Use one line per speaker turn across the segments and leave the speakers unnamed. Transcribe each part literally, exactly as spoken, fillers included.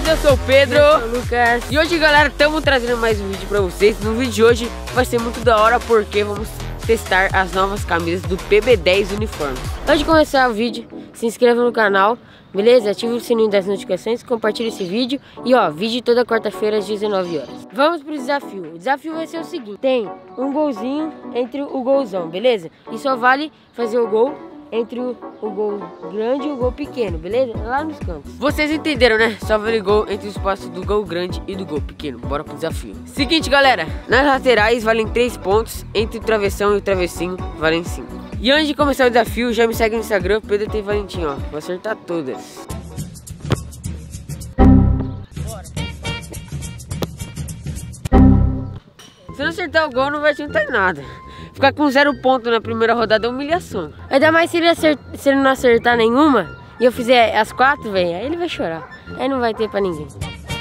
eu sou o Pedro.
Eu sou o Lucas.
E hoje, galera, estamos trazendo mais um vídeo pra vocês. No vídeo de hoje vai ser muito da hora porque vamos testar as novas camisas do P B dez Uniformes.
Antes de começar o vídeo, se inscreva no canal, beleza? Ative o sininho das notificações, compartilhe esse vídeo. E ó, vídeo toda quarta-feira às dezenove horas. Vamos pro desafio. O desafio vai ser o seguinte: tem um golzinho entre o golzão, beleza? E só vale fazer o gol entre o, o gol grande e o gol pequeno, beleza? Lá nos cantos.
Vocês entenderam, né? Só vale gol entre o espaço do gol grande e do gol pequeno. Bora pro desafio. Seguinte, galera. Nas laterais valem três pontos. Entre o travessão e o travessinho valem cinco. E antes de começar o desafio, já me segue no Instagram, Pedro Tem Valentim, ó. Vou acertar todas. Bora. Se não acertar o gol, não vai adiantar nada. Ficar com zero ponto na primeira rodada é humilhação.
Ainda mais se ele, acert... se ele não acertar nenhuma e eu fizer as quatro, velho, aí ele vai chorar. Aí não vai ter pra ninguém.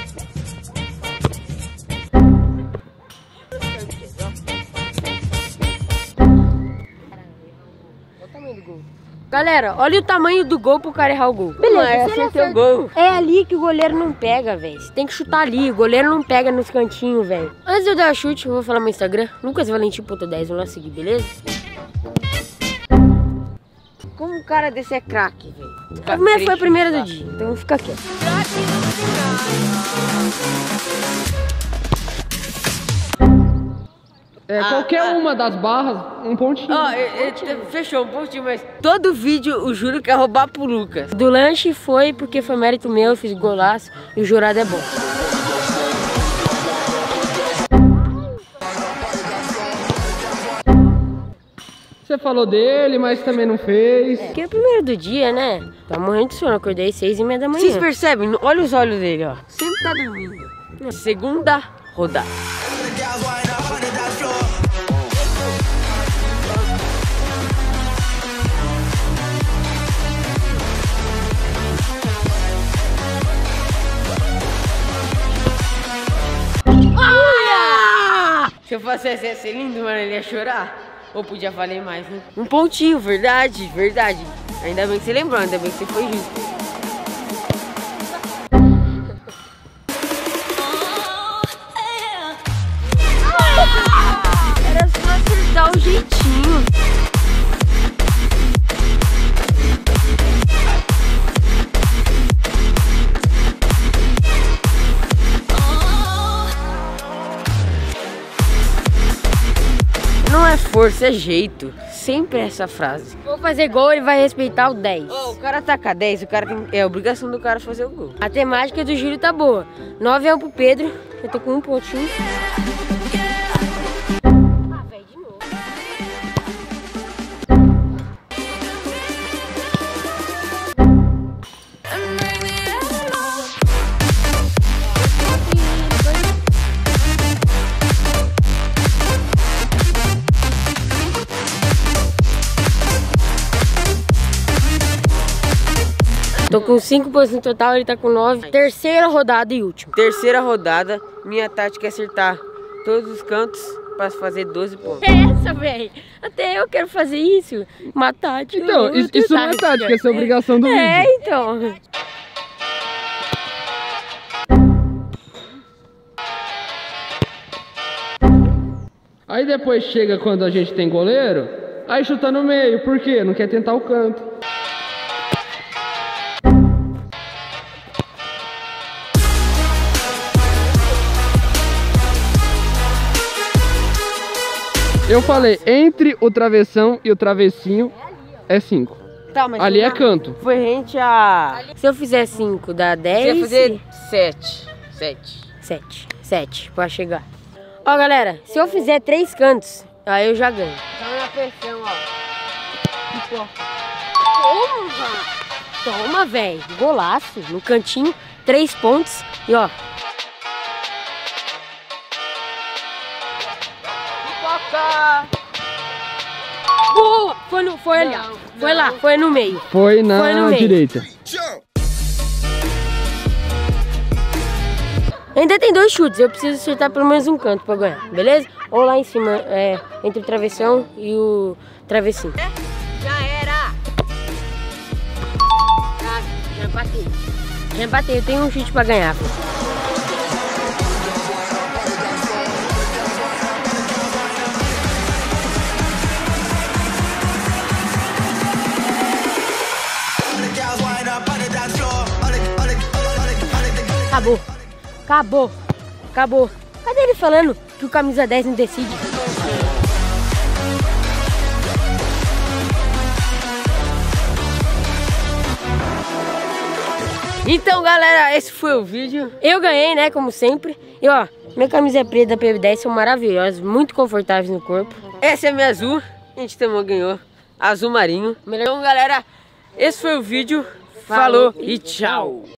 Olha o tamanho do gol. Galera, olha o tamanho do gol pro cara errar o gol. Beleza,
é,
se ele
acertou
acerta...
o gol.
É ali que o goleiro não pega, velho. Você tem que chutar ali, o goleiro não pega nos cantinhos, velho. Antes de eu dar chute, eu vou falar meu Instagram, lucas valentim ponto dez, vamos lá seguir, beleza?
Como um cara desse é craque, velho?
A primeira foi a primeira do dia, então fica quieto.
É,
Ah,
qualquer
ah.
uma das barras, um pontinho.
Ó, ele fechou um pontinho, mas todo vídeo o Júlio quer roubar pro Lucas.
Do lanche foi porque foi mérito meu, eu fiz golaço e o jurado é bom.
Você falou dele, mas também não fez.
Porque é o primeiro do dia, né? Tá morrendo de sono, acordei às seis e meia da manhã.
Vocês percebem? Olha os olhos dele, ó. Sempre tá dormindo. Segunda rodada. Ah! Se eu fizesse ia ser lindo, mano, ele ia chorar. Ou podia valer mais, né? Um pontinho, verdade, verdade. Ainda bem que você lembrou, ainda bem que você foi justo. Era só acertar o jeitinho. Não é força, é jeito. Sempre essa frase.
Vou fazer gol, ele vai respeitar o dez.
Oh, o cara taca dez, o cara tem... é obrigação do cara fazer o gol.
A temática do Júlio tá boa. nove é um pro Pedro. Eu tô com um pontinho. Ah, velho, de novo. Tô com cinco pontos no total, ele tá com nove. Terceira rodada e última.
Terceira rodada, minha tática é acertar todos os cantos para fazer doze pontos.
Essa, velho. Até eu quero fazer isso. Uma tática.
Então, isso, isso não é tática, isso é obrigação do
É,
vídeo.
então.
Aí depois chega quando a gente tem goleiro, aí chuta no meio. Por quê? Não quer tentar o canto. Eu falei, entre o travessão e o travessinho é cinco.
Tá, mas
Ali é
não-
canto.
Foi rente a...
Se eu fizer cinco, dá
Você
dez.
ia fazer sete. Sete.
sete. sete, pra chegar. Ó, galera, se eu fizer três cantos, aí eu já ganho.
Tava na pressão, ó.
Toma! Toma, velho. Golaço. No cantinho, três pontos. E ó.
Pipoca!
Boa! Foi, no, foi ali, ó. Foi lá, foi no meio.
Foi na
Foi no meio.
direita.
Ainda tem dois chutes, eu preciso acertar pelo menos um canto pra ganhar, beleza? Ou lá em cima, é, entre o travessão e o travessinho.
Já era!
Já, já bati. Já empatei, eu tenho um chute pra ganhar. Acabou, acabou, acabou. Cadê ele falando que o camisa dez não decide?
Então, galera, esse foi o vídeo.
Eu ganhei, né, como sempre. E ó, minha camisa preta da P B dez são maravilhosas, muito confortáveis no corpo.
Essa é a minha azul, a gente também ganhou azul marinho. Então, galera, esse foi o vídeo. Falou, Falou e tchau.